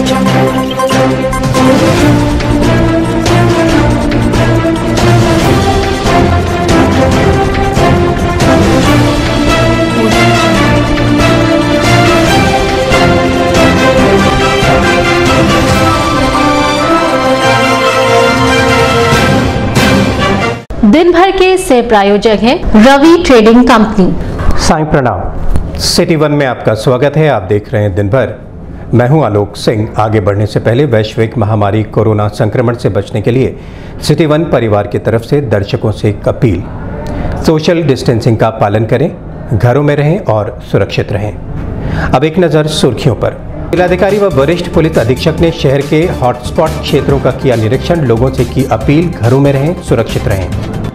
दिन भर के सह प्रायोजक हैं रवि ट्रेडिंग कंपनी। साईं प्रणाम। सिटी वन में आपका स्वागत है। आप देख रहे हैं दिन भर। मैं हूं आलोक सिंह। आगे बढ़ने से पहले वैश्विक महामारी कोरोना संक्रमण से बचने के लिए सिटी वन परिवार की तरफ से दर्शकों से एक अपील। सोशल डिस्टेंसिंग का पालन करें, घरों में रहें और सुरक्षित रहें। अब एक नज़र सुर्खियों पर। जिलाधिकारी व वरिष्ठ पुलिस अधीक्षक ने शहर के हॉटस्पॉट क्षेत्रों का किया निरीक्षण। लोगों से की अपील, घरों में रहें, सुरक्षित रहें।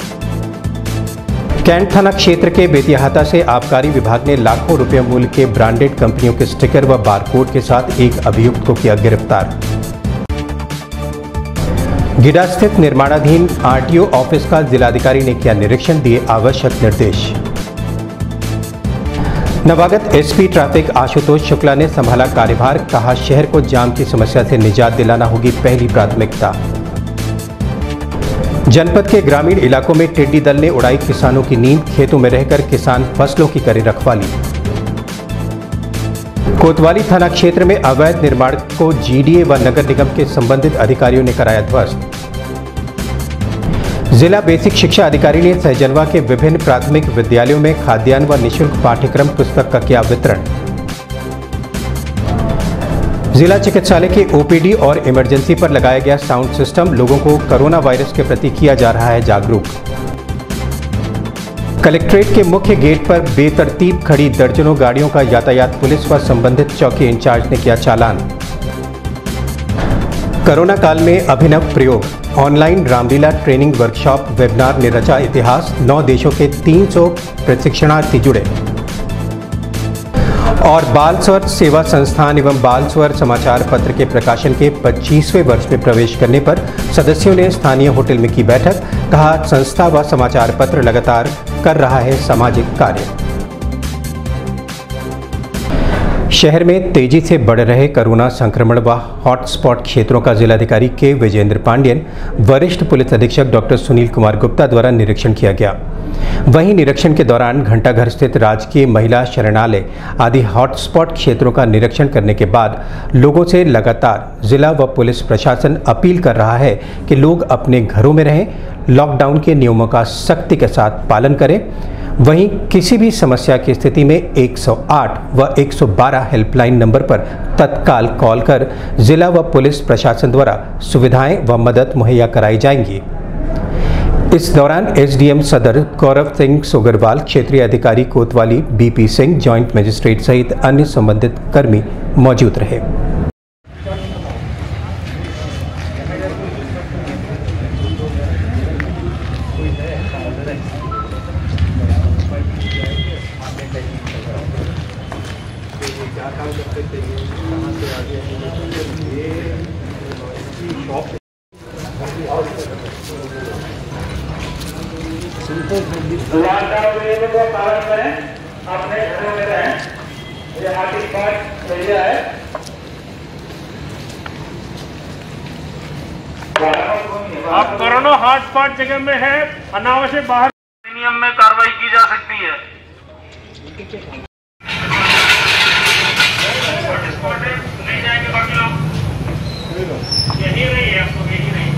कैंट थाना क्षेत्र के बेतियाहाता से आबकारी विभाग ने लाखों रुपए मूल्य के ब्रांडेड कंपनियों के स्टिकर व बारकोड के साथ एक अभियुक्त को किया गिरफ्तार। गिडा स्थित निर्माणाधीन आरटीओ ऑफिस का जिलाधिकारी ने किया निरीक्षण, दिए आवश्यक निर्देश। नवागत एसपी ट्रैफिक आशुतोष शुक्ला ने संभाला कार्यभार, कहा शहर को जाम की समस्या से निजात दिलाना होगी पहली प्राथमिकता। जनपद के ग्रामीण इलाकों में टिड्डी दल ने उड़ाई किसानों की नींद, खेतों में रहकर किसान फसलों की करें रखवाली। कोतवाली थाना क्षेत्र में अवैध निर्माण को जीडीए व नगर निगम के संबंधित अधिकारियों ने कराया ध्वस्त। जिला बेसिक शिक्षा अधिकारी ने सहजनवा के विभिन्न प्राथमिक विद्यालयों में खाद्यान्न व निःशुल्क पाठ्यक्रम पुस्तक का किया वितरण। जिला चिकित्सालय के ओपीडी और इमरजेंसी पर लगाया गया साउंड सिस्टम। लोगों को कोरोना वायरस के प्रति किया जा रहा है जागरूक। कलेक्ट्रेट के मुख्य गेट पर बेतरतीब खड़ी दर्जनों गाड़ियों का यातायात पुलिस व संबंधित चौकी इंचार्ज ने किया चालान। कोरोना काल में अभिनव प्रयोग, online Ramlila training workshop webinar ने रचा इतिहास। 9 देशों के 300 प्रशिक्षणार्थी जुड़े। और बाल स्वर सेवा संस्थान एवं बाल स्वर समाचार पत्र के प्रकाशन के 25वें वर्ष में प्रवेश करने पर सदस्यों ने स्थानीय होटल में की बैठक। कहा संस्था व समाचार पत्र लगातार कर रहा है सामाजिक कार्य। शहर में तेजी से बढ़ रहे कोरोना संक्रमण व हॉटस्पॉट क्षेत्रों का जिलाधिकारी के विजेंद्र पांडियन, वरिष्ठ पुलिस अधीक्षक डॉक्टर सुनील कुमार गुप्ता द्वारा निरीक्षण किया गया। वहीं निरीक्षण के दौरान घंटाघर स्थित राजकीय महिला शरणालय आदि हॉटस्पॉट क्षेत्रों का निरीक्षण करने के बाद लोगों से लगातार जिला व पुलिस प्रशासन अपील कर रहा है कि लोग अपने घरों में रहें, लॉकडाउन के नियमों का सख्ती के साथ पालन करें। वहीं किसी भी समस्या की स्थिति में 108 व 112 हेल्पलाइन नंबर पर तत्काल कॉल कर जिला व पुलिस प्रशासन द्वारा सुविधाएं व मदद मुहैया कराई जाएंगी। इस दौरान एसडीएम सदर गौरव सिंह सोगरवाल, क्षेत्रीय अधिकारी कोतवाली बीपी सिंह, जॉइंट मजिस्ट्रेट सहित अन्य संबंधित कर्मी मौजूद रहे। लॉकडाउन का पालन करें, अपने घरों में रहें। ये हॉटस्पॉट एरिया है। आप कोरोना हॉटस्पॉट जगह में है, अनावश्यक बाहर नियम में कार्रवाई की जा सकती है। हॉटस्पॉट नहीं जाएंगे बाकी लोग, यही नहीं है, आपको यही नहीं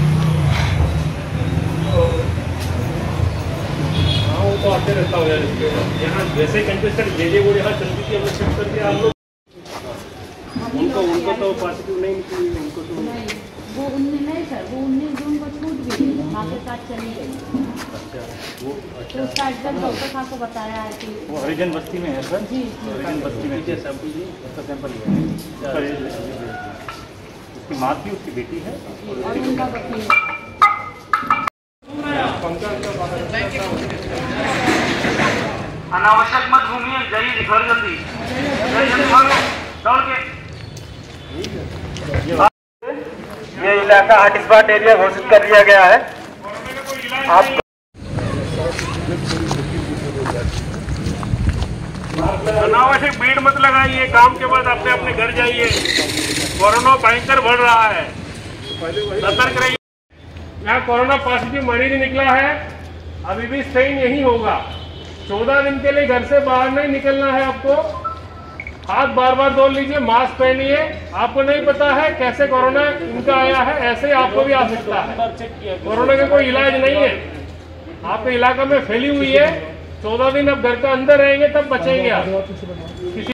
तो आते रहता हो यार। यहाँ वैसे कंटेस्टेंट जे वो यहाँ चलती थी, हमने शिफ्ट करके आप लोग उनको तो पॉजिटिव नहीं निकली, उनको तो वो उनने नहीं सर, वो 19 जून को छूट भी गई, वहाँ के साथ चली गई। अच्छा वो तो उसका एड्रेस डॉक्टर साहब को बताया है कि वो हरिजन बस्ती में है सर। जी हरिजन बस्ती में क्या सैंपल जी, उसका सैंपल लिया। उसकी माँ थी, उसकी बेटी है और उनका वकील। अनावश्यक मत घूमिए, जाइए घर जल्दी, भागो दौड़ के। ये इलाका हॉटस्पॉट एरिया घोषित कर दिया गया है। आप अनावश्यक भीड़ मत लगाइए, काम के बाद अपने अपने घर जाइए। कोरोना भयंकर बढ़ रहा है, सतर्क रहिए। यहाँ कोरोना पॉजिटिव मरीज निकला है, अभी भी स्ट्रेन यही होगा। 14 दिन के लिए घर से बाहर नहीं निकलना है आपको। हाथ बार बार धो लीजिए, मास्क पहनिए। आपको नहीं पता है कैसे कोरोना इनका आया है, ऐसे ही आपको भी आ सकता है। कोरोना का कोई इलाज नहीं है, आपके इलाका में फैली हुई है। 14 दिन अब घर के अंदर रहेंगे तब बचेंगे आप। किसी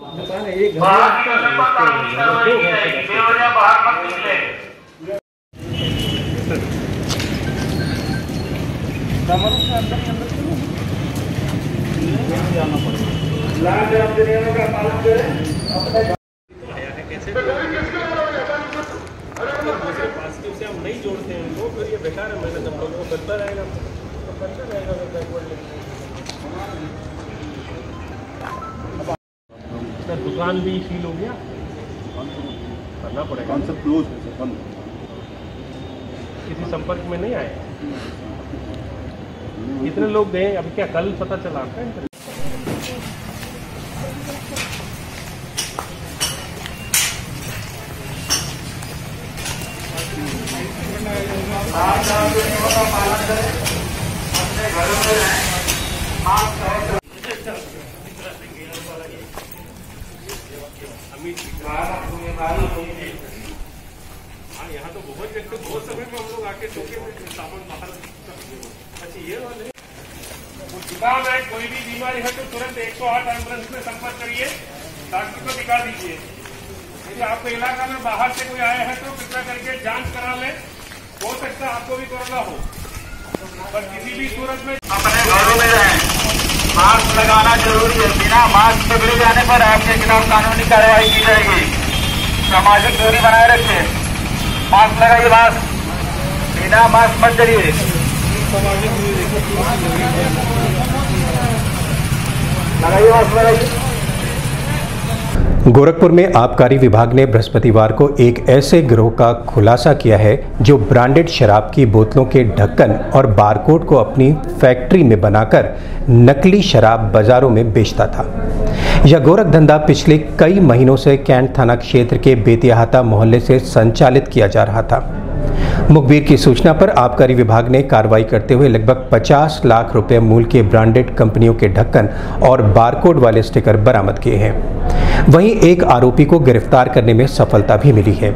पॉजिटिव से हम नहीं जोड़ते हैं उनको, फिर ये बेकार है। मैंने जब लोगों को करता रहेगा तो करता रहेगा सर। दुकान भी फील हो गया, करना पड़ेगा। किसी संपर्क में नहीं आए, कितने लोग गए अभी, क्या कल पता चला आपका? हाँ, यहाँ तो बहुत व्यक्ति बहुत समय में हम लोग आके टोके सामान बाहर। अच्छा, ये वाले जुकाम है, कोई भी बीमारी है तो तुरंत 108 एम्बुलेंस में संपर्क करिए, डॉक्टर को दिखा दीजिए। यदि आपके इलाका में बाहर से कोई आया है तो कृपया करके जांच करा लें, हो सकता है आपको भी कोरोना हो। पर किसी भी सूरत में अपने घरों में रहें, मास्क लगाना जरूरी है। बिना मास्क पकड़े जाने पर आपके खिलाफ कानूनी कार्रवाई की जाएगी। सामाजिक दूरी बनाए रखें, मास्क लगाइए, मास्क बिना मास्क मत चलिए। लगाइए मास्क, लगाइए। गोरखपुर में आबकारी विभाग ने बृहस्पतिवार को एक ऐसे गिरोह का खुलासा किया है जो ब्रांडेड शराब की बोतलों के ढक्कन और बारकोड को अपनी फैक्ट्री में बनाकर नकली शराब बाजारों में बेचता था। यह गोरख धंधा पिछले कई महीनों से कैंट थाना क्षेत्र के बेतियाहाता मोहल्ले से संचालित किया जा रहा था। मुखबिर की सूचना पर आबकारी विभाग ने कार्रवाई करते हुए लगभग 50 लाख रुपए मूल्य के ब्रांडेड कंपनियों के ढक्कन और बारकोड वाले स्टिकर बरामद किए हैं। वहीं एक आरोपी को गिरफ्तार करने में सफलता भी मिली है।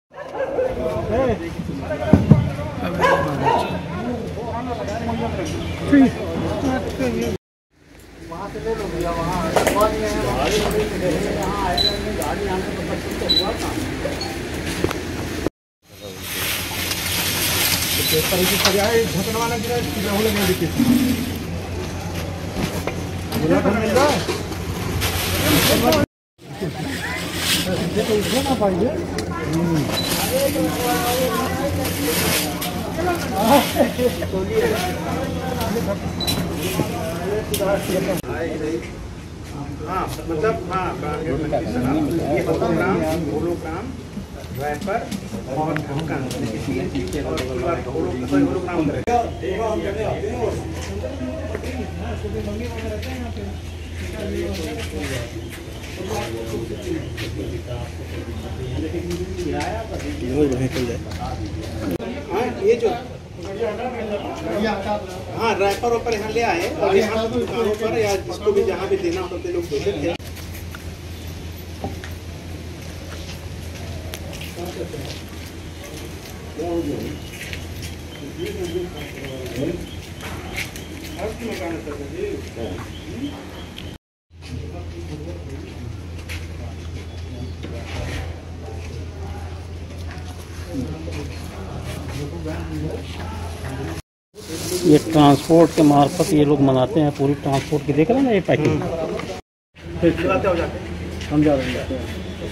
हाँ, मतलब हाँ, ये होलोग्राम रैपर और ढक्कन और होलोग्राम ये जो हाँ रैपर ऊपर यहाँ ले आए और यहाँ दुकानों पर या जिसको भी जहाँ भी देना होते लोग देते थे। ये ट्रांसपोर्ट के मार्फत ये लोग मनाते हैं, पूरी ट्रांसपोर्ट की देख रहे हैं ना ये पैकिंग। हम जा रहे हैं।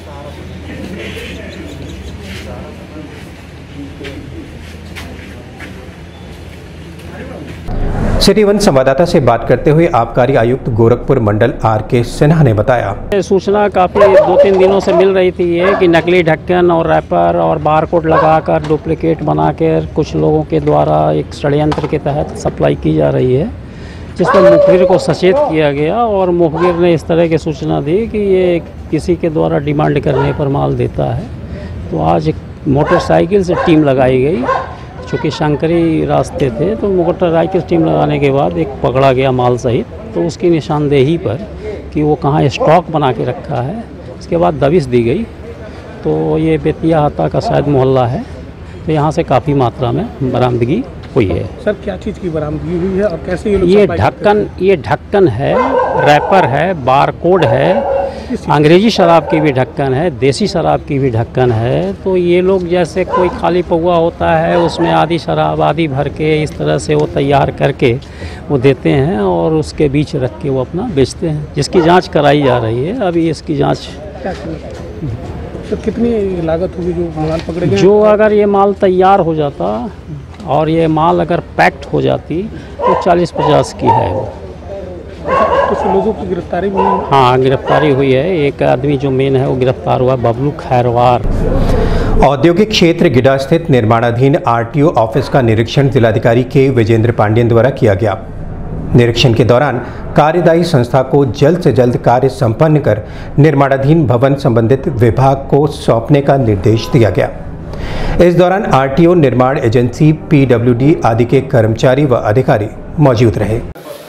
सिटी वन संवाददाता से बात करते हुए आबकारी आयुक्त गोरखपुर मंडल आर.के. सिन्हा ने बताया, सूचना काफ़ी 2-3 दिनों से मिल रही थी ये कि नकली ढक्कन और रैपर और बारकोड लगाकर डुप्लीकेट बनाकर कुछ लोगों के द्वारा एक षड्यंत्र के तहत सप्लाई की जा रही है, जिस पर मुखबिर को सचेत किया गया और मुखबिर ने इस तरह की सूचना दी कि ये किसी के द्वारा डिमांड करने पर माल देता है। तो आज एक मोटरसाइकिल से टीम लगाई गई, चूँकि शंकरी रास्ते थे तो मोटरसाइकिल टीम लगाने के बाद एक पकड़ा गया माल सहित। तो उसकी निशानदेही पर कि वो कहाँ स्टॉक बना के रखा है, इसके बाद दबिश दी गई। तो ये बेतिया हाता का शायद मोहल्ला है, तो यहाँ से काफ़ी मात्रा में बरामदगी हुई है। सर क्या चीज़ की बरामदगी हुई है और कैसे ये लोग ये ढक्कन है, रैपर है, बारकोड है, अंग्रेजी शराब की भी ढक्कन है, देसी शराब की भी ढक्कन है। तो ये लोग जैसे कोई खाली पौवा होता है उसमें आधी शराब आधी भर के इस तरह से वो तैयार करके वो देते हैं और उसके बीच रख के वो अपना बेचते हैं, जिसकी जांच कराई जा रही है। अभी इसकी जांच तो कितनी लागत होगी जो माल पकड़े गए? जो अगर ये माल तैयार हो जाता और ये माल अगर पैक्ड हो जाती तो 40-50 की है वो। कुछ लोगों की गिरफ्तारी भी हुई? हाँ, गिरफ्तारी हुई है। एक आदमी जो मेन है वो गिरफ्तार हुआ, बबलू खैरवार। औद्योगिक क्षेत्र गिडा स्थित निर्माणाधीन आरटीओ ऑफिस का निरीक्षण जिलाधिकारी के विजेंद्र पांडियन द्वारा किया गया। निरीक्षण के दौरान कार्यदायी संस्था को जल्द से जल्द कार्य संपन्न कर निर्माणाधीन भवन संबंधित विभाग को सौंपने का निर्देश दिया गया। इस दौरान आरटीओ, निर्माण एजेंसी, पीडब्ल्यूडी आदि के कर्मचारी व अधिकारी मौजूद रहे।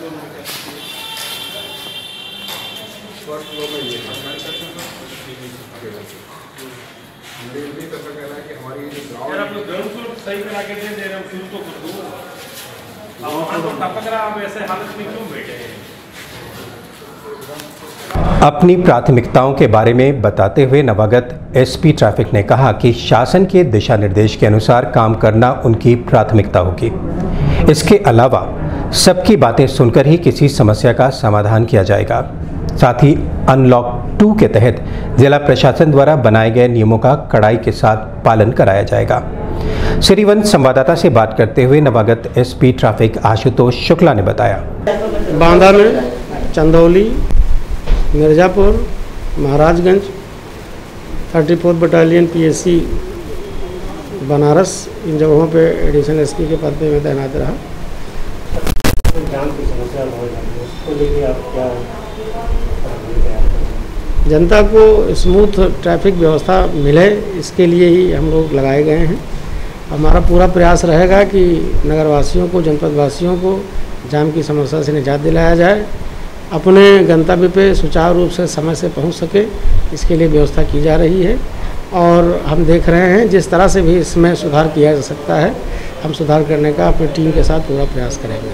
अपनी प्राथमिकताओं के बारे में बताते हुए नवागत एसपी ट्रैफिक ने कहा कि शासन के दिशा निर्देश के अनुसार काम करना उनकी प्राथमिकता होगी। इसके अलावा सबकी बातें सुनकर ही किसी समस्या का समाधान किया जाएगा। साथ ही अनलॉक 2 के तहत जिला प्रशासन द्वारा बनाए गए नियमों का कड़ाई के साथ पालन कराया जाएगा। श्रीवंत संवाददाता से बात करते हुए नवागत एसपी ट्रैफिक आशुतोष शुक्ला ने बताया, बांदा में, चंदौली, मिर्ज़ापुर, महाराजगंज, 34 बटालियन पीएससी बनारस, इन जगहों पे एडिशनल एसपी के पद पे मैं तैनात रहा। जनता को स्मूथ ट्रैफिक व्यवस्था मिले, इसके लिए ही हम लोग लगाए गए हैं। हमारा पूरा प्रयास रहेगा कि नगरवासियों को, जनपद वासियों को जाम की समस्या से निजात दिलाया जाए, अपने गंतव्य पे सुचारू रूप से समय से पहुंच सके, इसके लिए व्यवस्था की जा रही है। और हम देख रहे हैं जिस तरह से भी इसमें सुधार किया जा सकता है, हम सुधार करने का अपनी टीम के साथ पूरा प्रयास करेंगे।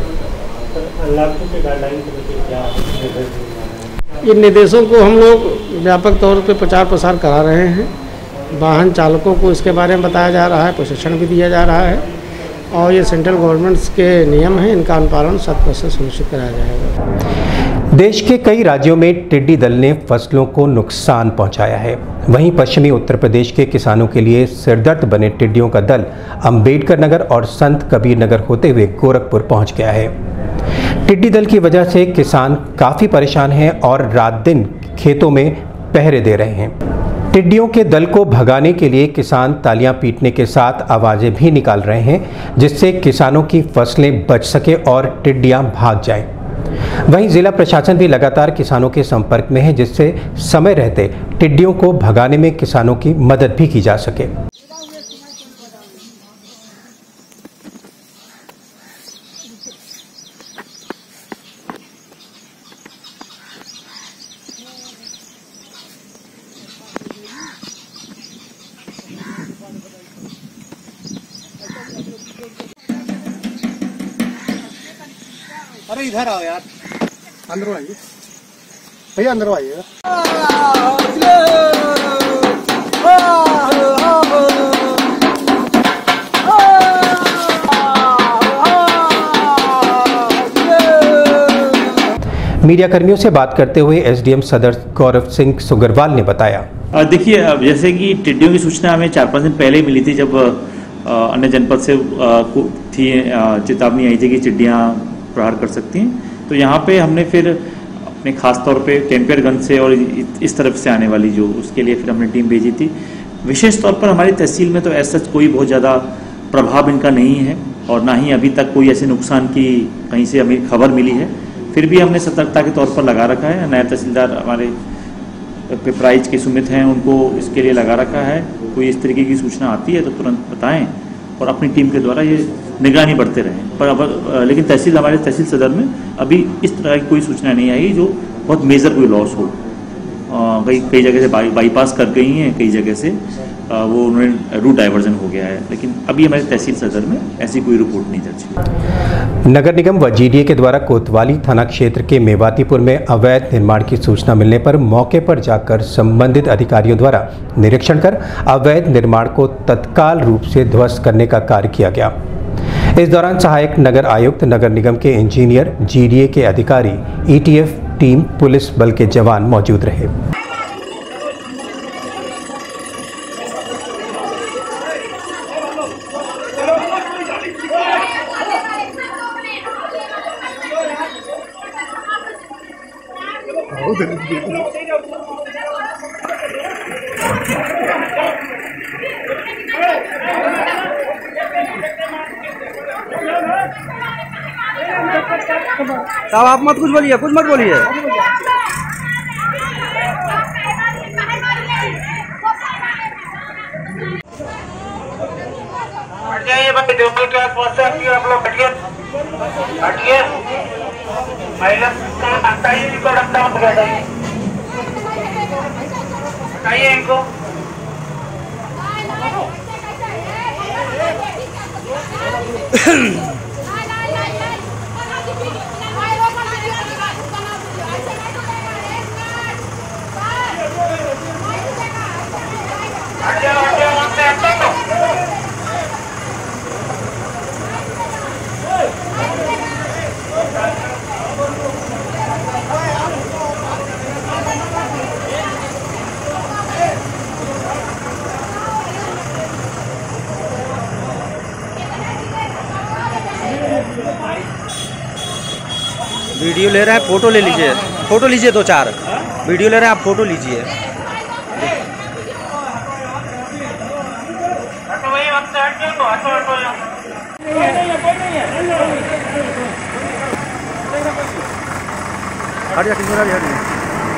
इन निर्देशों को हम लोग व्यापक तौर पे प्रचार प्रसार करा रहे हैं। वाहन चालकों को इसके बारे में बताया जा रहा है, प्रशिक्षण भी दिया जा रहा है और ये सेंट्रल गवर्नमेंट्स के नियम हैं, इनका अनुपालन 100% सुनिश्चित कराया जाएगा। देश के कई राज्यों में टिड्डी दल ने फसलों को नुकसान पहुंचाया है। वहीं पश्चिमी उत्तर प्रदेश के किसानों के लिए सिरदर्द बने टिड्डियों का दल अंबेडकर नगर और संत कबीर नगर होते हुए गोरखपुर पहुंच गया है। टिड्डी दल की वजह से किसान काफ़ी परेशान हैं और रात दिन खेतों में पहरे दे रहे हैं। टिड्डियों के दल को भगाने के लिए किसान तालियां पीटने के साथ आवाज़ें भी निकाल रहे हैं, जिससे किसानों की फसलें बच सके और टिड्डियां भाग जाएं। वहीं जिला प्रशासन भी लगातार किसानों के संपर्क में है, जिससे समय रहते टिड्डियों को भगाने में किसानों की मदद भी की जा सके। अरे इधर आओ यार, अंदर आइए भैया, अंदर आइए। मीडिया कर्मियों से बात करते हुए एसडीएम सदर गौरव सिंह सुगरवाल ने बताया, देखिए, अब जैसे कि टिड्डियों की सूचना हमें 4-5 दिन पहले मिली थी, जब अन्य जनपद से थी चेतावनी आई थी कि टिड्डियाँ प्रहार कर सकती हैं। तो यहाँ पे हमने फिर अपने खास तौर पे कैंपियरगंज से और इस तरफ से आने वाली जो, उसके लिए फिर हमने टीम भेजी थी। विशेष तौर पर हमारी तहसील में तो ऐसा कोई बहुत ज़्यादा प्रभाव इनका नहीं है और ना ही अभी तक कोई ऐसे नुकसान की कहीं से हमें खबर मिली है। फिर भी हमने सतर्कता के तौर पर लगा रखा है। नया तहसीलदार हमारे पिपराइच के सुमित हैं, उनको इसके लिए लगा रखा है। कोई इस तरीके की सूचना आती है तो तुरंत बताएं और अपनी टीम के द्वारा ये निगरानी बढ़ते रहें। पर अब लेकिन हमारे तहसील सदर में अभी इस तरह की कोई सूचना नहीं आई जो बहुत मेजर कोई लॉस हो। कई जगह से बाईपास कर गई हैं, कई जगह से वो उन्होंने रूट डाइवर्जन हो गया है, लेकिन अभी हमारे तहसील सदर में ऐसी कोई रिपोर्ट नहीं दर्ज हुई। नगर निगम व जीडीए के द्वारा कोतवाली थाना क्षेत्र के मेवातीपुर में अवैध निर्माण की सूचना मिलने पर मौके पर जाकर संबंधित अधिकारियों द्वारा निरीक्षण कर अवैध निर्माण को तत्काल रूप से ध्वस्त करने का कार्य किया गया। इस दौरान सहायक नगर आयुक्त, नगर निगम के इंजीनियर, जीडीए के अधिकारी, ईटीएफ टीम, पुलिस बल के जवान मौजूद रहे। साहब आप कुछ मत बोलिए। हटिए भाई, ड्यूटी के आसपास से हटिए, आप लोग हटिए, हटिए। महिला हटाइए इनको, डंडा मत हटाइए, हटाइए इनको। वीडियो ले रहे हैं, फोटो ले लीजिए, फोटो लीजिए 2-4 वीडियो ले रहे हैं आप, फोटो लीजिए। हट जा, किसी हट जा।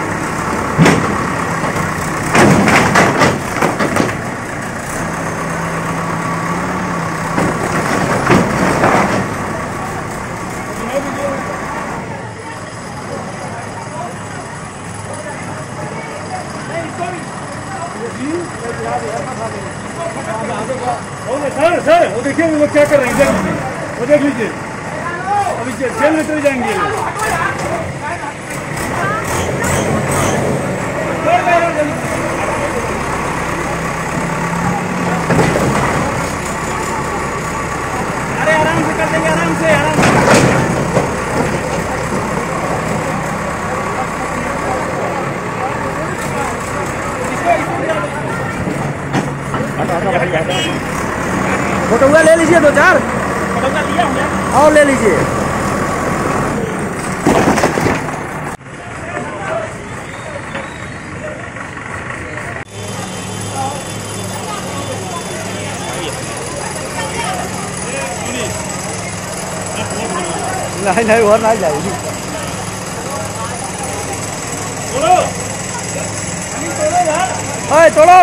सर वो देखिए वो लोग क्या कर रहे हैं, वो देख लीजिए, अभी जेल में चले जाएंगे। अरे आराम से कर देंगे, आराम से, आराम से। फोटो ले लीजिए 2-4 और ले लीजिए। नहीं वो नहीं जाएगी। तोड़ो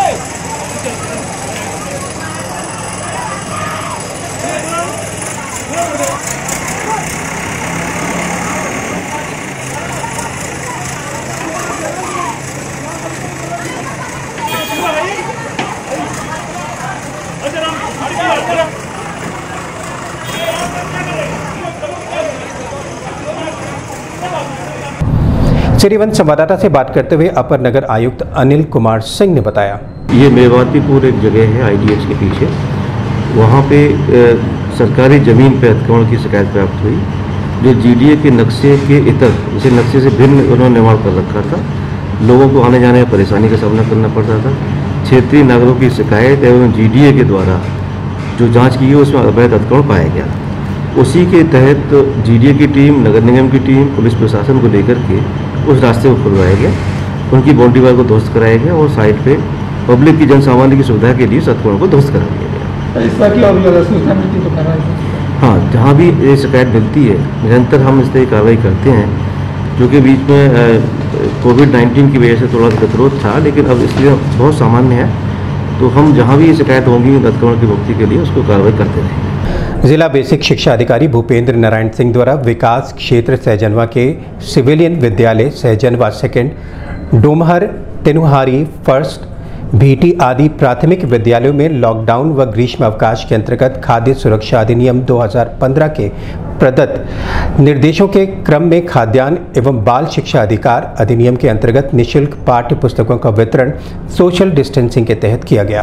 श्रीवंत संवाददाता से बात करते हुए अपर नगर आयुक्त अनिल कुमार सिंह ने बताया, ये मेवातीपुर एक जगह है IDH के पीछे, वहाँ पे सरकारी ज़मीन पे अतिक्रमण की शिकायत प्राप्त हुई, जो GDA के नक्शे के इतर, जैसे नक्शे से भिन्न उन्होंने निर्माण कर रखा था। लोगों को आने जाने में परेशानी का सामना करना पड़ता था। क्षेत्रीय नागरिकों की शिकायत एवं GDA के द्वारा जो जाँच की गई उसमें अवैध अतिक्रमण पाया गया। उसी के तहत GDA की टीम, नगर निगम की टीम, पुलिस प्रशासन को लेकर के उस रास्ते को खुलवाया गया, उनकी बाउंड्री वाल को ध्वस्त कराया गया और साइड पे पब्लिक की, जन सामान्य की सुविधा के लिए सत्कर्म को ध्वस्त करा दिया गया। इस बार की सूचना मिलती तो कार्रवाई, हाँ, जहाँ भी ये शिकायत मिलती है निरंतर हम इस तरह की कार्रवाई करते हैं, जो कि बीच में कोविड-19 की वजह से थोड़ा गतिरोध था, लेकिन अब इसलिए बहुत सामान्य है। तो हम जहाँ भी शिकायत होंगी अतिक्रमण की मुक्ति के लिए उसको कार्रवाई करते रहेंगे। जिला बेसिक शिक्षा अधिकारी भूपेंद्र नारायण सिंह द्वारा विकास क्षेत्र सहजनवा के सिविलियन विद्यालय सहजनवा सेकेंड, डोमहर, तेनुहारी फर्स्ट, भीटी आदि प्राथमिक विद्यालयों में लॉकडाउन व ग्रीष्म अवकाश के अंतर्गत खाद्य सुरक्षा अधिनियम 2015 के प्रदत्त निर्देशों के क्रम में खाद्यान्न एवं बाल शिक्षा अधिकार अधिनियम के अंतर्गत निःशुल्क पाठ्य पुस्तकों का वितरण सोशल डिस्टेंसिंग के तहत किया गया।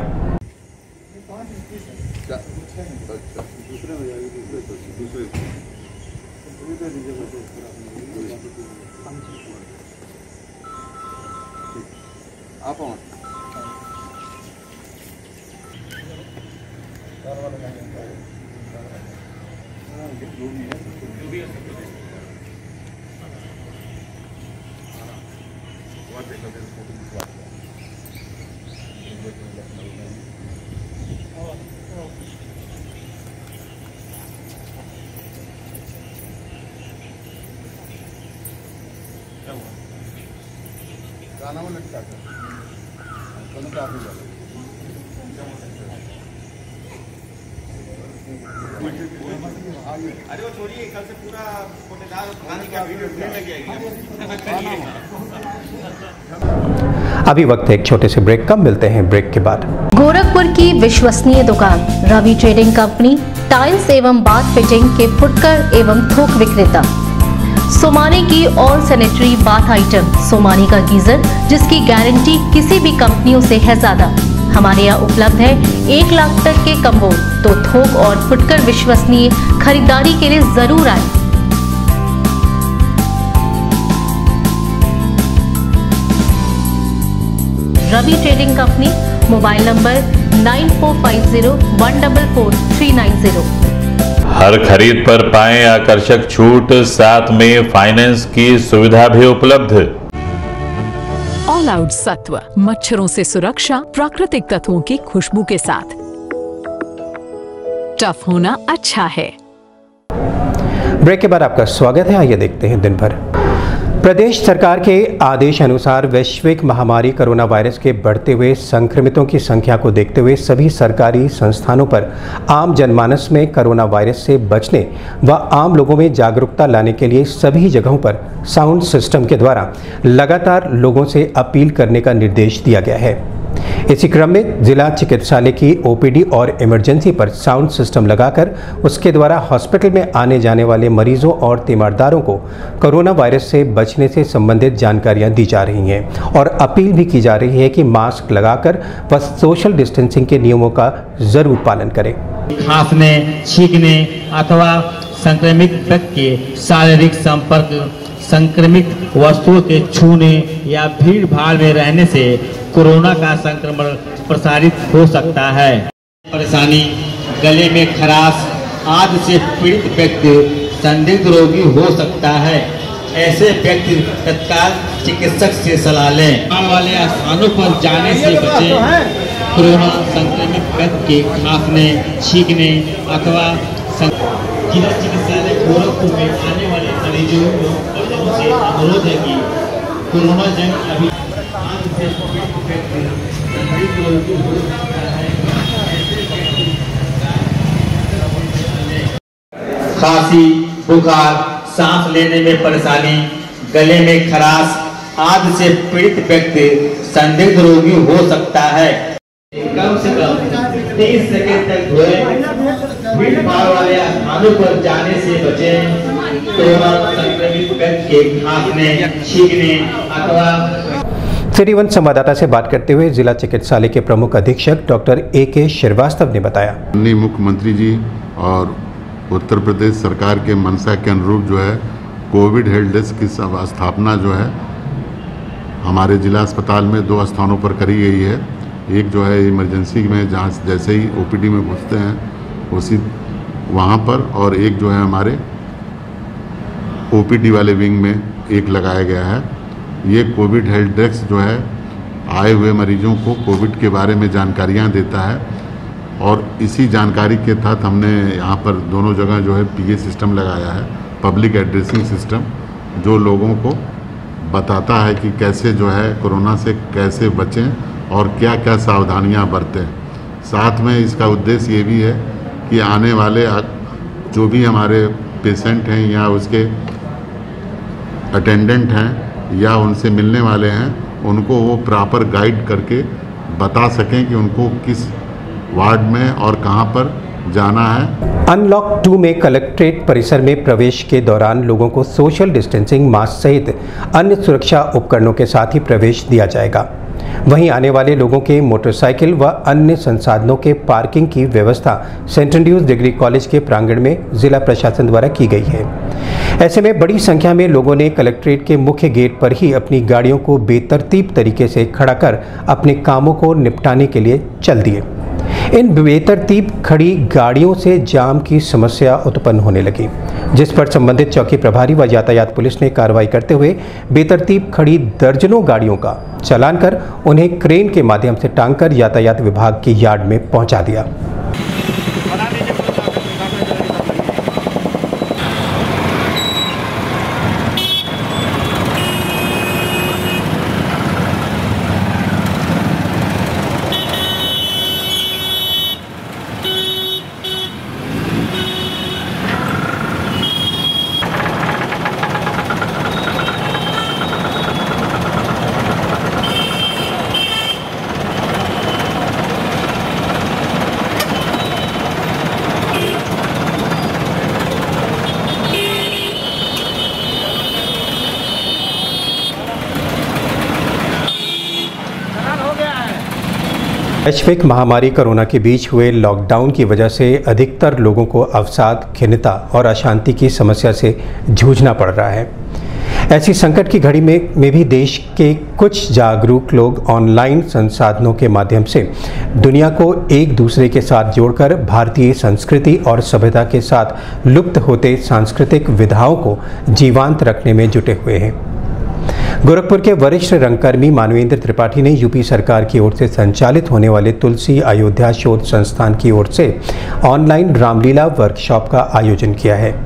अरे वो छोड़िए, कल से पूरा कोटेदार खाने का वीडियो लगेगी। अभी वक्त है एक छोटे से ब्रेक का, मिलते हैं ब्रेक के बाद। गोरखपुर की विश्वसनीय दुकान रवि ट्रेडिंग कंपनी, टाइल्स एवं बाथ फिटिंग के फुटकर एवं थोक विक्रेता। सोमानी की all sanitary bath item, Somany का गीजर जिसकी गारंटी किसी भी कंपनियों से है ज्यादा। हमारे यहाँ उपलब्ध है 1 लाख तक के कम्बोर्ड। तो थोक और फुटकर विश्वसनीय खरीदारी के लिए जरूर आए। Ravi trading company, mobile number 9450144390। हर खरीद पर पाएं आकर्षक छूट, साथ में फाइनेंस की सुविधा भी उपलब्ध। ऑल आउट सत्व, मच्छरों से सुरक्षा प्राकृतिक तत्वों की खुशबू के साथ। टफ होना अच्छा है। ब्रेक के बाद आपका स्वागत है। आइए देखते हैं दिन भर। प्रदेश सरकार के आदेश अनुसार वैश्विक महामारी कोरोना वायरस के बढ़ते हुए संक्रमितों की संख्या को देखते हुए सभी सरकारी संस्थानों पर आम जनमानस में कोरोना वायरस से बचने व आम लोगों में जागरूकता लाने के लिए सभी जगहों पर साउंड सिस्टम के द्वारा लगातार लोगों से अपील करने का निर्देश दिया गया है। इसी क्रम में जिला चिकित्सालय की ओपीडी और इमरजेंसी पर साउंड सिस्टम लगाकर उसके द्वारा हॉस्पिटल में आने जाने वाले मरीजों और तीमारदारों को कोरोना वायरस से बचने से संबंधित जानकारियां दी जा रही हैं और अपील भी की जा रही है कि मास्क लगाकर व सोशल डिस्टेंसिंग के नियमों का जरूर पालन करें। खांसने, छींकने अथवा संक्रमित व्यक्ति के शारीरिक संपर्क, संक्रमित वस्तुओं के छूने या भीड़ भाड़ में रहने से कोरोना का संक्रमण प्रसारित हो सकता है। परेशानी, गले में खराश आदि से पीड़ित व्यक्ति संदिग्ध रोगी हो सकता है। ऐसे व्यक्ति तत्काल चिकित्सक से सलाह लें। आने वाले स्थानों पर जाने से बचें। कोरोना संक्रमित व्यक्ति के खांसने, छींकने अथवा जिला चिकित्सालय गोरखपुर में आने वाले मरीजों से अनुरोध है कि कोरोना जंग अभी खांसी, बुखार, सांस लेने में परेशानी, गले में खराश आदि से पीड़ित व्यक्ति संदिग्ध रोगी हो सकता है। कम से कम 30 सेकंड तक धोएं। भीड़ भाड़ वाले स्थानों पर जाने से बचें। कोरोना संक्रमित व्यक्ति के खांसने, छींकने अथवा सिटी वन संवाददाता से बात करते हुए जिला चिकित्सालय के प्रमुख अधीक्षक डॉक्टर A.K. श्रीवास्तव ने बताया। माननीय मुख्यमंत्री जी और उत्तर प्रदेश सरकार के मंशा के अनुरूप जो है कोविड हेल्प डेस्क की स्थापना जो है हमारे जिला अस्पताल में 2 स्थानों पर करी गई है। एक जो है इमरजेंसी में जहाँ जैसे ही ओपीडी में घुसते हैं उसी वहाँ पर, और एक जो है हमारे ओपीडी वाले विंग में एक लगाया गया है। ये कोविड हेल्प डेस्क जो है आए हुए मरीजों को कोविड के बारे में जानकारियाँ देता है और इसी जानकारी के तहत हमने यहाँ पर दोनों जगह जो है PA सिस्टम लगाया है, पब्लिक एड्रेसिंग सिस्टम, जो लोगों को बताता है कि कैसे जो है कोरोना से कैसे बचें और क्या क्या सावधानियां बरतें। साथ में इसका उद्देश्य ये भी है कि आने वाले जो भी हमारे पेशेंट हैं या उसके अटेंडेंट हैं या उनसे मिलने वाले हैं, उनको वो प्रॉपर गाइड करके बता सकें कि उनको किस वार्ड में और कहां पर जाना है। अनलॉक 2 में कलेक्ट्रेट परिसर में प्रवेश के दौरान लोगों को सोशल डिस्टेंसिंग, मास्क सहित अन्य सुरक्षा उपकरणों के साथ ही प्रवेश दिया जाएगा। वहीं आने वाले लोगों के मोटरसाइकिल व अन्य संसाधनों के पार्किंग की व्यवस्था सेंट एंड्रूज डिग्री कॉलेज के प्रांगण में जिला प्रशासन द्वारा की गई है। ऐसे में बड़ी संख्या में लोगों ने कलेक्ट्रेट के मुख्य गेट पर ही अपनी गाड़ियों को बेतरतीब तरीके से खड़ा कर अपने कामों को निपटाने के लिए चल दिए। इन बेतरतीब खड़ी गाड़ियों से जाम की समस्या उत्पन्न होने लगी, जिस पर संबंधित चौकी प्रभारी व यातायात पुलिस ने कार्रवाई करते हुए बेतरतीब खड़ी दर्जनों गाड़ियों का चालान कर उन्हें क्रेन के माध्यम से टांगकर यातायात विभाग के यार्ड में पहुंचा दिया। वैश्विक महामारी कोरोना के बीच हुए लॉकडाउन की वजह से अधिकतर लोगों को अवसाद, खिन्नता और अशांति की समस्या से जूझना पड़ रहा है। ऐसी संकट की घड़ी में भी देश के कुछ जागरूक लोग ऑनलाइन संसाधनों के माध्यम से दुनिया को एक दूसरे के साथ जोड़कर भारतीय संस्कृति और सभ्यता के साथ लुप्त होते सांस्कृतिक विधाओं को जीवंत रखने में जुटे हुए हैं। गोरखपुर के वरिष्ठ रंगकर्मी मानवेंद्र त्रिपाठी ने यूपी सरकार की ओर से संचालित होने वाले तुलसी अयोध्या शोध संस्थान की ओर से ऑनलाइन रामलीला वर्कशॉप का आयोजन किया है।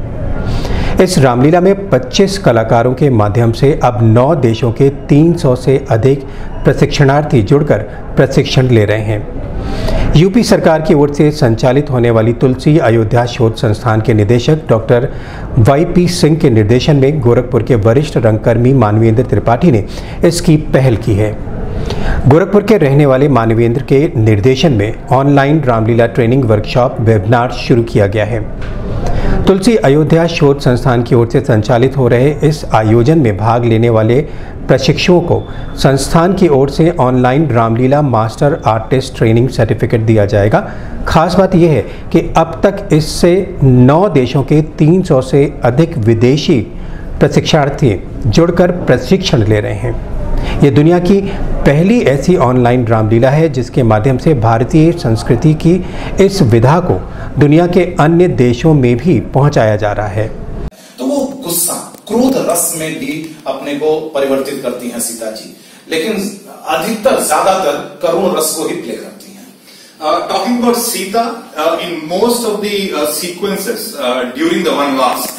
इस रामलीला में 25 कलाकारों के माध्यम से अब 9 देशों के 300 से अधिक प्रशिक्षणार्थी जुड़कर प्रशिक्षण ले रहे हैं। यूपी सरकार की ओर से संचालित होने वाली तुलसी अयोध्या शोध संस्थान के निदेशक डॉक्टर वाईपी सिंह के निर्देशन में गोरखपुर के वरिष्ठ रंगकर्मी मानवेंद्र त्रिपाठी ने इसकी पहल की है। गोरखपुर के रहने वाले मानवेंद्र के निर्देशन में online Ramlila training workshop webinar शुरू किया गया है। तुलसी अयोध्या शोध संस्थान की ओर से संचालित हो रहे इस आयोजन में भाग लेने वाले प्रशिक्षुओं को संस्थान की ओर से online Ramlila master artist training certificate दिया जाएगा। खास बात यह है कि अब तक इससे 9 देशों के 300 से अधिक विदेशी प्रशिक्षणार्थी जुड़कर प्रशिक्षण ले रहे हैं। ये दुनिया की पहली ऐसी ऑनलाइन रामलीला है जिसके माध्यम से भारतीय संस्कृति की इस विधा को दुनिया के अन्य देशों में भी पहुंचाया जा रहा है। तो वो गुस्सा, क्रोध रस में भी अपने को परिवर्तित करती हैं सीता जी, लेकिन अधिकतर ज्यादातर करुण रस को ही प्ले करती हैं। Talking about Sita, in most of the sequences during the Vanvas,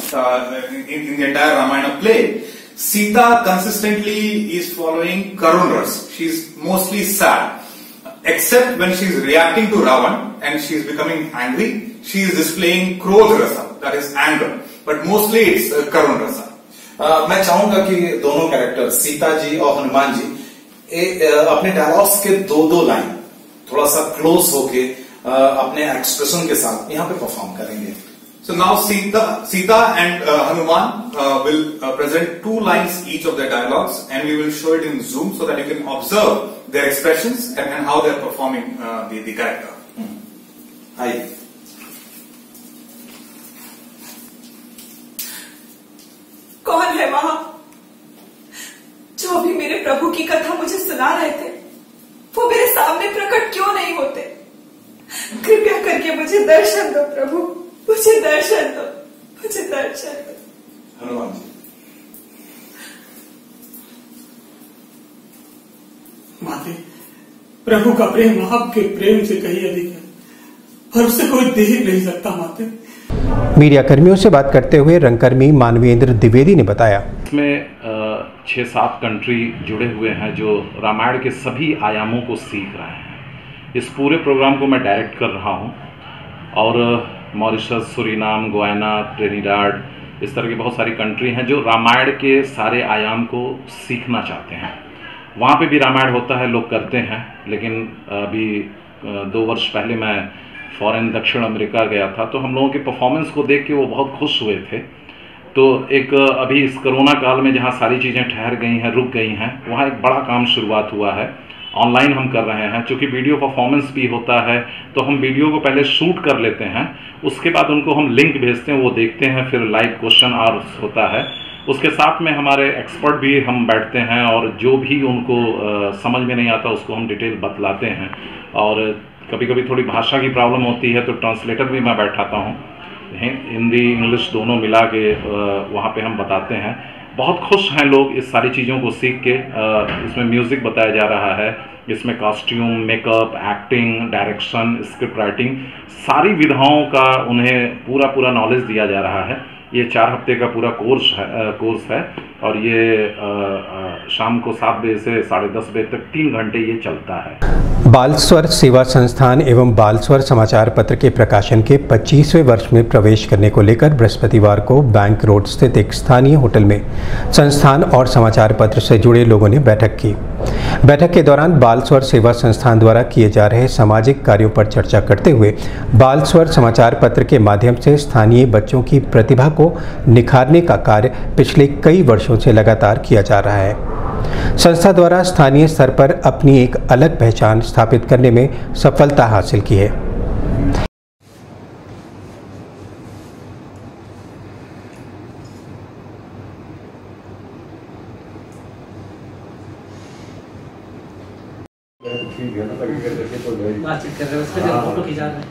in the entire Ramayana play, Sita consistently is following Karun Ras. She's mostly sad. Except when she's reacting to Ravan and she's becoming angry, she is displaying Krodh Rasa, that is anger. But mostly it's Karun Rasa. मैं चाहूंगा कि दोनों character Sita ji और हनुमान जी अपने dialogues के 2-2 line थोड़ा सा close होके अपने एक्सप्रेशन के साथ यहाँ पे परफॉर्म करेंगे। So now Sita and Hanuman will present 2 lines each of their dialogues, and we will show it in Zoom so that you can observe their expressions and how they are performing the character. Hi. कौन है वहां जो अभी मेरे प्रभु की कथा मुझे सुना रहे थे? वो मेरे सामने प्रकट क्यों नहीं होते? कृपया करके मुझे दर्शन दो प्रभु, मुझे दर्शन दो, मुझे दर्शन दो। हनुमान जी, माते, प्रभु का प्रेम आपके प्रेम से कहीं अधिक है और उसे कोई दे ही नहीं सकता। माते, मीडिया कर्मियों से बात करते हुए रंगकर्मी मानवेंद्र द्विवेदी ने बताया, इसमें 6-7 कंट्री जुड़े हुए हैं जो रामायण के सभी आयामों को सीख रहे हैं। इस पूरे प्रोग्राम को मैं डायरेक्ट कर रहा हूं और मॉरिशस, सुरीनाम, गुयाना, ट्रिनिडाड, इस तरह की बहुत सारी कंट्री हैं जो रामायण के सारे आयाम को सीखना चाहते हैं। वहाँ पे भी रामायण होता है, लोग करते हैं, लेकिन अभी 2 वर्ष पहले मैं फॉरेन दक्षिण अमेरिका गया था, तो हम लोगों के परफॉर्मेंस को देख के वो बहुत खुश हुए थे। तो एक अभी इस कोरोना काल में जहाँ सारी चीज़ें ठहर गई हैं, रुक गई हैं, वहाँ एक बड़ा काम शुरुआत हुआ है। ऑनलाइन हम कर रहे हैं, चूँकि वीडियो परफॉर्मेंस भी होता है तो हम वीडियो को पहले शूट कर लेते हैं, उसके बाद उनको हम लिंक भेजते हैं, वो देखते हैं, फिर लाइव क्वेश्चन आवर्स होता है। उसके साथ में हमारे एक्सपर्ट भी हम बैठते हैं और जो भी उनको समझ में नहीं आता उसको हम डिटेल बतलाते हैं। और कभी कभी थोड़ी भाषा की प्रॉब्लम होती है तो ट्रांसलेटर भी मैं बैठाता हूँ, हिंदी इंग्लिश दोनों मिला के वहाँ पे हम बताते हैं। बहुत खुश हैं लोग इस सारी चीज़ों को सीख के। इसमें म्यूज़िक बताया जा रहा है, इसमें costume, makeup, acting, direction, script writing, सारी विधाओं का उन्हें पूरा नॉलेज दिया जा रहा है। ये 4 हफ्ते का पूरा कोर्स है और ये शाम को 7 बजे से 10:30 बजे तक 3 घंटे ये चलता है। बाल स्वर सेवा संस्थान एवं बाल स्वर समाचार पत्र के प्रकाशन के 25वें वर्ष में प्रवेश करने को लेकर बृहस्पतिवार को बैंक रोड स्थित एक स्थानीय होटल में संस्थान और समाचार पत्र से जुड़े लोगों ने बैठक की। बैठक के दौरान बाल स्वर सेवा संस्थान द्वारा किए जा रहे सामाजिक कार्यों पर चर्चा करते हुए बाल स्वर समाचार पत्र के माध्यम से स्थानीय बच्चों की प्रतिभा को निखारने का कार्य पिछले कई वर्षों से लगातार किया जा रहा है। संस्था द्वारा स्थानीय स्तर पर अपनी एक अलग पहचान स्थापित करने में सफलता हासिल की है। बातचीत कर रहे हैं, उसका जो फोटो खिंचा रहे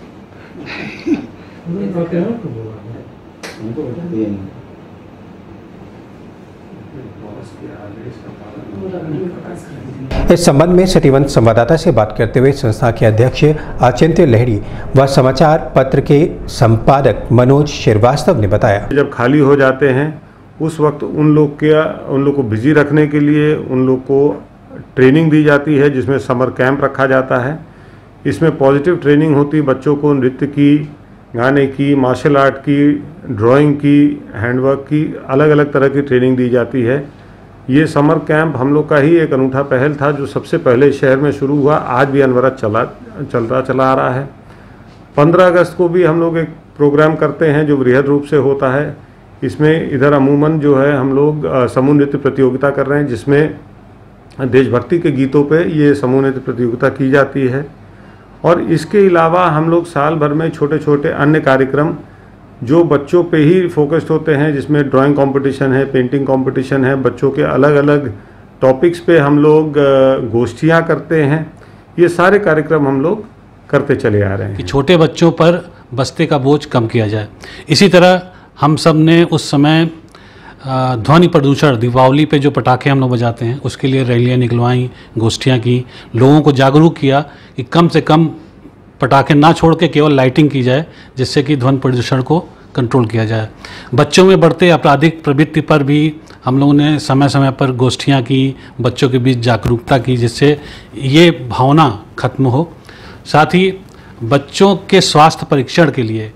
इस संबंध में सिटीवन संवाददाता से बात करते हुए संस्था के अध्यक्ष अचिंत्य लहड़ी व समाचार पत्र के संपादक मनोज श्रीवास्तव ने बताया, जब खाली हो जाते हैं उस वक्त उन लोग को बिजी रखने के लिए उन लोग को ट्रेनिंग दी जाती है, जिसमें समर कैंप रखा जाता है। इसमें पॉजिटिव ट्रेनिंग होती है, बच्चों को नृत्य की, गाने की, मार्शल आर्ट की, ड्राइंग की, हैंडवर्क की, अलग अलग तरह की ट्रेनिंग दी जाती है। ये समर कैंप हम लोग का ही एक अनूठा पहल था जो सबसे पहले शहर में शुरू हुआ, आज भी अनवरत चला आ रहा है। 15 अगस्त को भी हम लोग एक प्रोग्राम करते हैं जो बृहद रूप से होता है। इसमें इधर अमूमन जो है हम लोग समूह नृत्य प्रतियोगिता कर रहे हैं, जिसमें देशभक्ति के गीतों पे ये समूह नृत्य प्रतियोगिता की जाती है। और इसके अलावा हम लोग साल भर में छोटे छोटे अन्य कार्यक्रम जो बच्चों पे ही फोकस्ड होते हैं, जिसमें ड्राइंग कंपटीशन है, पेंटिंग कंपटीशन है, बच्चों के अलग अलग टॉपिक्स पे हम लोग गोष्ठियाँ करते हैं। ये सारे कार्यक्रम हम लोग करते चले आ रहे हैं कि छोटे बच्चों पर बस्ते का बोझ कम किया जाए। इसी तरह हम सब ने उस समय ध्वनि प्रदूषण, दीपावली पे जो पटाखे हम लोग बजाते हैं उसके लिए रैलियाँ निकलवाई, गोष्ठियाँ की, लोगों को जागरूक किया कि कम से कम पटाखे ना छोड़ के केवल लाइटिंग की जाए, जिससे कि ध्वनि प्रदूषण को कंट्रोल किया जाए। बच्चों में बढ़ते आपराधिक प्रवृत्ति पर भी हम लोगों ने समय समय पर गोष्ठियाँ की, बच्चों के बीच जागरूकता की, जिससे ये भावना खत्म हो। साथ ही बच्चों के स्वास्थ्य परीक्षण के लिए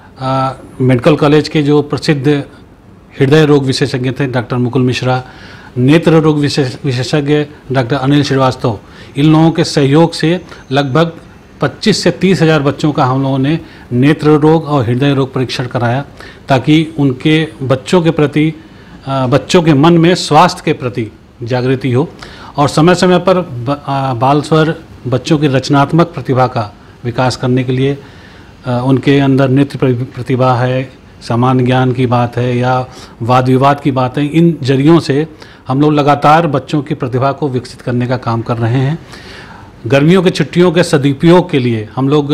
मेडिकल कॉलेज के जो प्रसिद्ध हृदय रोग विशेषज्ञ थे डॉक्टर मुकुल मिश्रा, नेत्र रोग विशेषज्ञ डॉक्टर अनिल श्रीवास्तव, इन लोगों के सहयोग से लगभग 25 से 30 हज़ार बच्चों का हम लोगों ने नेत्र रोग और हृदय रोग परीक्षण कराया, ताकि उनके बच्चों के प्रति, बच्चों के मन में स्वास्थ्य के प्रति जागृति हो। और समय समय पर बाल स्वर बच्चों की रचनात्मक प्रतिभा का विकास करने के लिए उनके अंदर नृत्य प्रतिभा है, सामान्य ज्ञान की बात है या वाद विवाद की बात है, इन जरियों से हम लोग लगातार बच्चों की प्रतिभा को विकसित करने का काम कर रहे हैं। गर्मियों के छुट्टियों के सदुपयोग के लिए हम लोग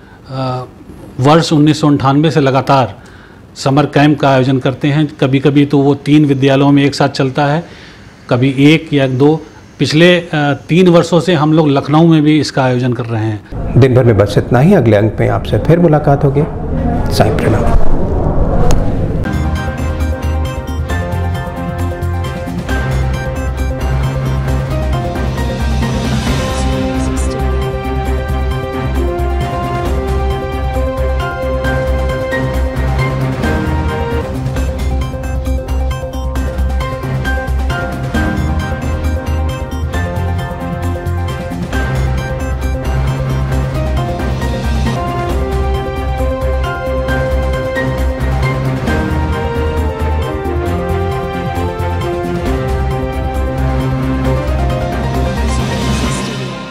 वर्ष 1998 से लगातार समर कैंप का आयोजन करते हैं। कभी कभी तो वो 3 विद्यालयों में एक साथ चलता है, कभी 1 या 2। पिछले 3 वर्षों से हम लोग लखनऊ में भी इसका आयोजन कर रहे हैं। दिन भर में बस इतना ही। अगले अंक में आपसे फिर मुलाकात होगी। साईं प्रणाम।